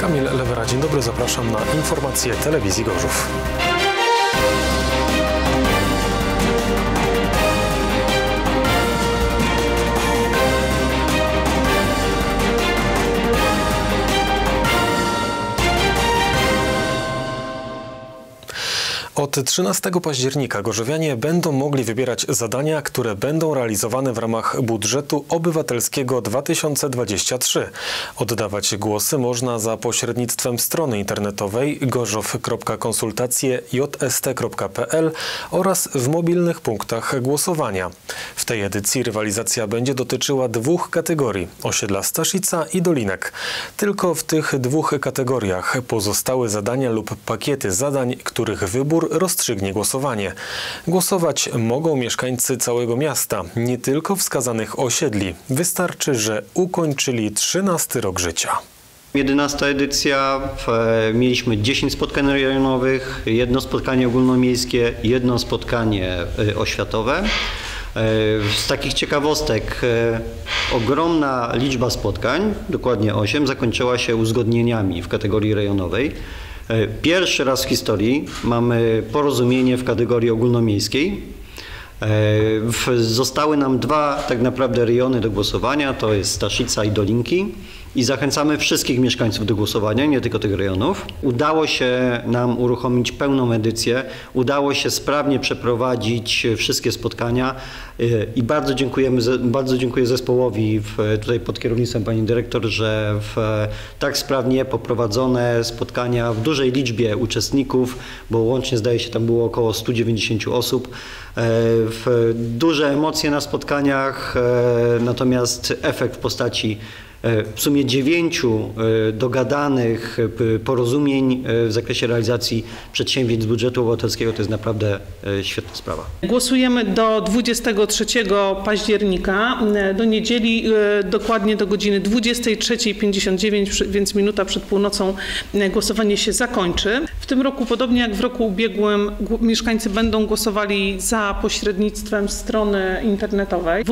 Kamil Lewera, dzień dobry, zapraszam na informacje Telewizji Gorzów. Od 13 października gorzowianie będą mogli wybierać zadania, które będą realizowane w ramach budżetu obywatelskiego 2023. Oddawać głosy można za pośrednictwem strony internetowej gorzów.konsultacje.jst.pl oraz w mobilnych punktach głosowania. W tej edycji rywalizacja będzie dotyczyła dwóch kategorii – osiedla Staszica i Dolinek. Tylko w tych dwóch kategoriach pozostałe zadania lub pakiety zadań, których wybór rozstrzygnie głosowanie. Głosować mogą mieszkańcy całego miasta, nie tylko wskazanych osiedli. Wystarczy, że ukończyli 13 rok życia. 11. edycja, mieliśmy 10 spotkań rejonowych, jedno spotkanie ogólnomiejskie, jedno spotkanie oświatowe. Z takich ciekawostek ogromna liczba spotkań, dokładnie 8, zakończyła się uzgodnieniami w kategorii rejonowej. Pierwszy raz w historii mamy porozumienie w kategorii ogólnomiejskiej. Zostały nam dwa tak naprawdę rejony do głosowania, to jest Staszica i Dolinki. I zachęcamy wszystkich mieszkańców do głosowania, nie tylko tych rejonów. Udało się nam uruchomić pełną edycję, udało się sprawnie przeprowadzić wszystkie spotkania i bardzo dziękuję zespołowi tutaj pod kierownictwem pani dyrektor, że tak sprawnie poprowadzone spotkania w dużej liczbie uczestników, bo łącznie zdaje się tam było około 190 osób. Duże emocje na spotkaniach, natomiast efekt w postaci w sumie 9 dogadanych porozumień w zakresie realizacji przedsięwzięć z budżetu obywatelskiego to jest naprawdę świetna sprawa. Głosujemy do 23 października, do niedzieli, dokładnie do godziny 23:59, więc minuta przed północą głosowanie się zakończy. W tym roku, podobnie jak w roku ubiegłym, mieszkańcy będą głosowali za pośrednictwem strony internetowej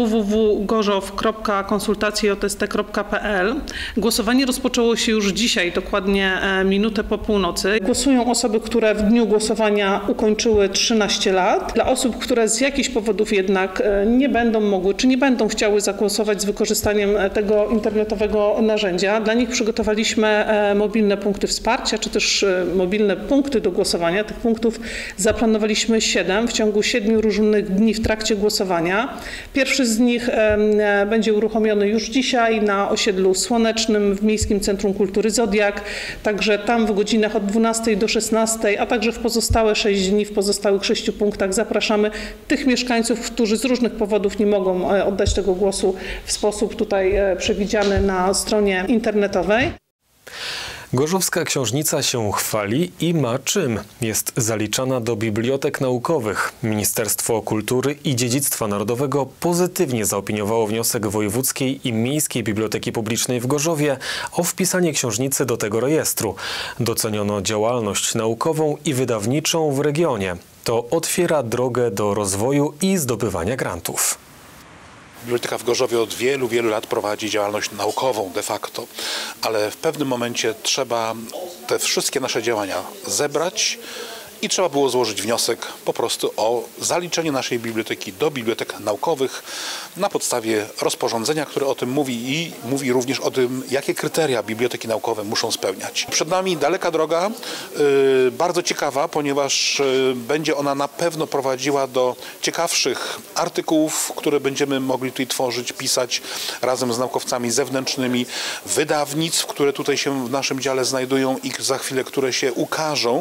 www.gorzów.konsultacje.jst.pl. Głosowanie rozpoczęło się już dzisiaj, dokładnie minutę po północy. Głosują osoby, które w dniu głosowania ukończyły 13 lat. Dla osób, które z jakichś powodów jednak nie będą mogły, czy nie będą chciały zagłosować z wykorzystaniem tego internetowego narzędzia, dla nich przygotowaliśmy mobilne punkty wsparcia, czy też mobilne punkty do głosowania. Tych punktów zaplanowaliśmy 7 w ciągu 7 różnych dni w trakcie głosowania. Pierwszy z nich będzie uruchomiony już dzisiaj na osiedlu Słonecznym w Miejskim Centrum Kultury Zodiak, także tam w godzinach od 12 do 16, a także w pozostałe 6 dni, w pozostałych 6 punktach zapraszamy tych mieszkańców, którzy z różnych powodów nie mogą oddać tego głosu w sposób tutaj przewidziany na stronie internetowej. Gorzowska książnica się chwali i ma czym. Jest zaliczana do bibliotek naukowych. Ministerstwo Kultury i Dziedzictwa Narodowego pozytywnie zaopiniowało wniosek Wojewódzkiej i Miejskiej Biblioteki Publicznej w Gorzowie o wpisanie książnicy do tego rejestru. Doceniono działalność naukową i wydawniczą w regionie. To otwiera drogę do rozwoju i zdobywania grantów. Biblioteka w Gorzowie od wielu lat prowadzi działalność naukową de facto, ale w pewnym momencie trzeba te wszystkie nasze działania zebrać i trzeba było złożyć wniosek po prostu o zaliczenie naszej biblioteki do bibliotek naukowych na podstawie rozporządzenia, które o tym mówi i mówi również o tym, jakie kryteria biblioteki naukowe muszą spełniać. Przed nami daleka droga, bardzo ciekawa, ponieważ będzie ona na pewno prowadziła do ciekawszych artykułów, które będziemy mogli tutaj tworzyć, pisać razem z naukowcami zewnętrznymi, wydawnictw, które tutaj się w naszym dziale znajdują i za chwilę, które się ukażą.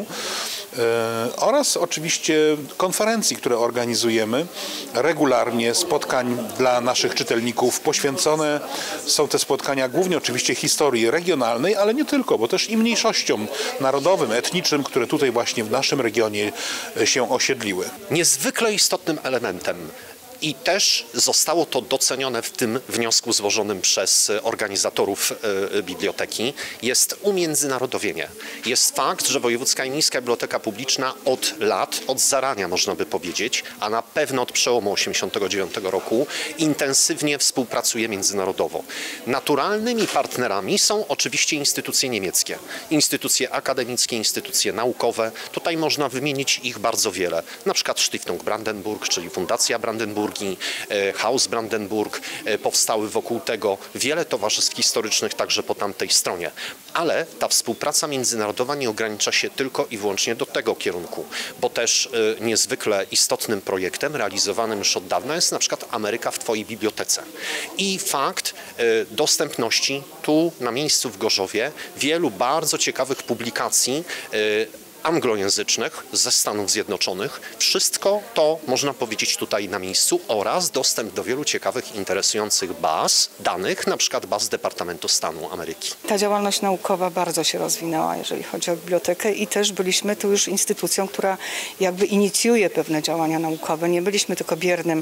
Oraz oczywiście konferencji, które organizujemy regularnie, spotkań dla naszych czytelników. Poświęcone są te spotkania głównie oczywiście historii regionalnej, ale nie tylko, bo też i mniejszościom narodowym, etnicznym, które tutaj właśnie w naszym regionie się osiedliły. Niezwykle istotnym elementem I też zostało to docenione w tym wniosku złożonym przez organizatorów biblioteki. Jest umiędzynarodowienie. Jest fakt, że Wojewódzka i Miejska Biblioteka Publiczna od lat, od zarania można by powiedzieć, a na pewno od przełomu 1989 roku intensywnie współpracuje międzynarodowo. Naturalnymi partnerami są oczywiście instytucje niemieckie, instytucje akademickie, instytucje naukowe. Tutaj można wymienić ich bardzo wiele. Na przykład Stiftung Brandenburg, czyli Fundacja Brandenburgii, Haus Brandenburg, powstały wokół tego wiele towarzystw historycznych także po tamtej stronie. Ale ta współpraca międzynarodowa nie ogranicza się tylko i wyłącznie do tego kierunku, bo też niezwykle istotnym projektem realizowanym już od dawna jest na przykład Ameryka w Twojej bibliotece. I fakt dostępności tu na miejscu w Gorzowie wielu bardzo ciekawych publikacji anglojęzycznych ze Stanów Zjednoczonych. Wszystko to można powiedzieć tutaj na miejscu oraz dostęp do wielu ciekawych, interesujących baz danych, na przykład baz Departamentu Stanu Ameryki. Ta działalność naukowa bardzo się rozwinęła, jeżeli chodzi o bibliotekę i też byliśmy tu już instytucją, która jakby inicjuje pewne działania naukowe. Nie byliśmy tylko biernym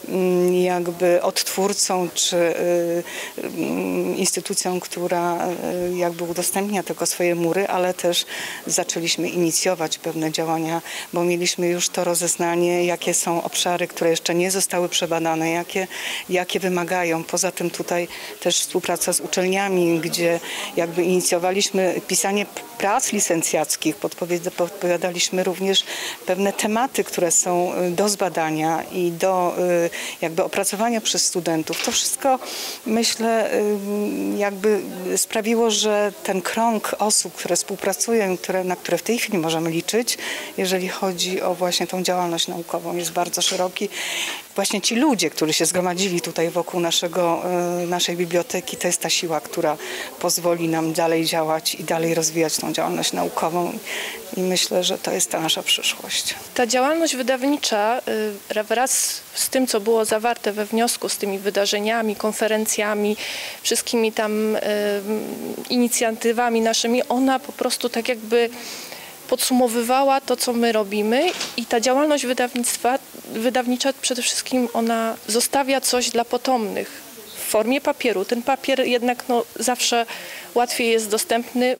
jakby odtwórcą czy instytucją, która jakby udostępnia tylko swoje mury, ale też zaczęliśmy inicjować pewne działania, bo mieliśmy już to rozeznanie, jakie są obszary, które jeszcze nie zostały przebadane, jakie wymagają. Poza tym tutaj też współpraca z uczelniami, gdzie jakby inicjowaliśmy pisanie prac licencjackich, podpowiadaliśmy również pewne tematy, które są do zbadania i do jakby opracowania przez studentów. To wszystko, myślę, jakby sprawiło, że ten krąg osób, które współpracują, na które w tej chwili możemy liczyć, jeżeli chodzi o właśnie tą działalność naukową, jest bardzo szeroki. Właśnie ci ludzie, którzy się zgromadzili tutaj wokół naszej biblioteki, to jest ta siła, która pozwoli nam dalej działać i dalej rozwijać tą działalność naukową i myślę, że to jest ta nasza przyszłość. Ta działalność wydawnicza wraz z tym, co było zawarte we wniosku, z tymi wydarzeniami, konferencjami, wszystkimi tam inicjatywami naszymi, ona po prostu tak jakby podsumowywała to, co my robimy i ta działalność wydawnicza przede wszystkim ona zostawia coś dla potomnych w formie papieru. Ten papier jednak zawsze łatwiej jest dostępny.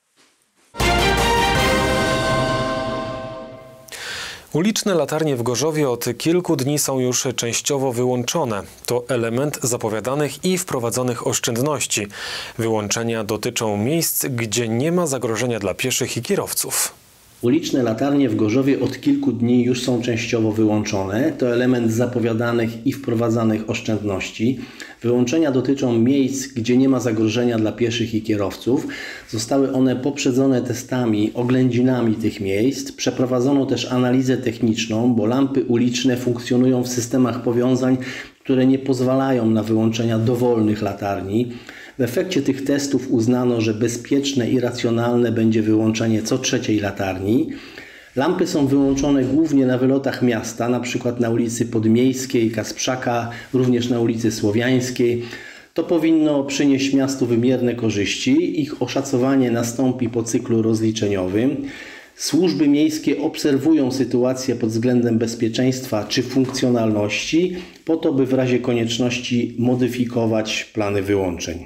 Uliczne latarnie w Gorzowie od kilku dni są już częściowo wyłączone. To element zapowiadanych i wprowadzonych oszczędności. Wyłączenia dotyczą miejsc, gdzie nie ma zagrożenia dla pieszych i kierowców. Uliczne latarnie w Gorzowie od kilku dni już są częściowo wyłączone. To element zapowiadanych i wprowadzanych oszczędności. Wyłączenia dotyczą miejsc, gdzie nie ma zagrożenia dla pieszych i kierowców. Zostały one poprzedzone testami, oględzinami tych miejsc. Przeprowadzono też analizę techniczną, bo lampy uliczne funkcjonują w systemach powiązań, które nie pozwalają na wyłączenia dowolnych latarni. W efekcie tych testów uznano, że bezpieczne i racjonalne będzie wyłączenie co trzeciej latarni. Lampy są wyłączone głównie na wylotach miasta, np. na ulicy Podmiejskiej, Kasprzaka, również na ulicy Słowiańskiej. To powinno przynieść miastu wymierne korzyści. Ich oszacowanie nastąpi po cyklu rozliczeniowym. Służby miejskie obserwują sytuację pod względem bezpieczeństwa czy funkcjonalności, po to by w razie konieczności modyfikować plany wyłączeń.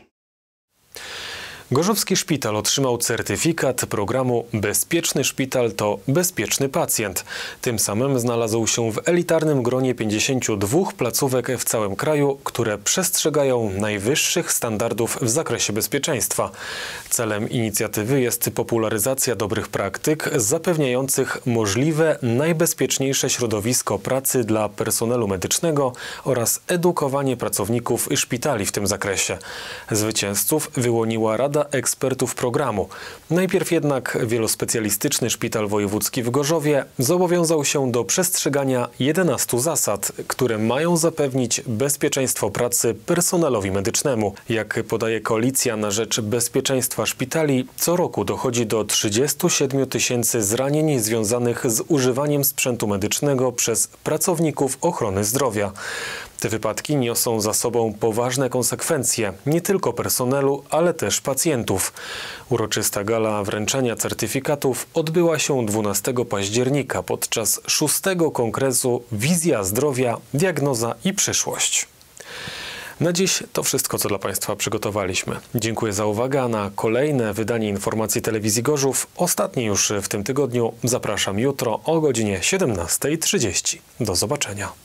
Gorzowski Szpital otrzymał certyfikat programu Bezpieczny Szpital to Bezpieczny Pacjent. Tym samym znalazł się w elitarnym gronie 52 placówek w całym kraju, które przestrzegają najwyższych standardów w zakresie bezpieczeństwa. Celem inicjatywy jest popularyzacja dobrych praktyk zapewniających możliwe najbezpieczniejsze środowisko pracy dla personelu medycznego oraz edukowanie pracowników szpitali w tym zakresie. Zwycięzców wyłoniła Rada Ekspertów programu. Najpierw jednak Wielospecjalistyczny Szpital Wojewódzki w Gorzowie zobowiązał się do przestrzegania 11 zasad, które mają zapewnić bezpieczeństwo pracy personelowi medycznemu. Jak podaje Koalicja na rzecz Bezpieczeństwa Szpitali, co roku dochodzi do 37 000 zranień związanych z używaniem sprzętu medycznego przez pracowników ochrony zdrowia. Te wypadki niosą za sobą poważne konsekwencje nie tylko personelu, ale też pacjentów. pacjentów. Uroczysta gala wręczania certyfikatów odbyła się 12 października podczas 6. kongresu Wizja Zdrowia, Diagnoza i Przyszłość. Na dziś to wszystko, co dla Państwa przygotowaliśmy. Dziękuję za uwagę, a na kolejne wydanie informacji telewizji Gorzów, ostatnie już w tym tygodniu, zapraszam jutro o godzinie 17:30. Do zobaczenia.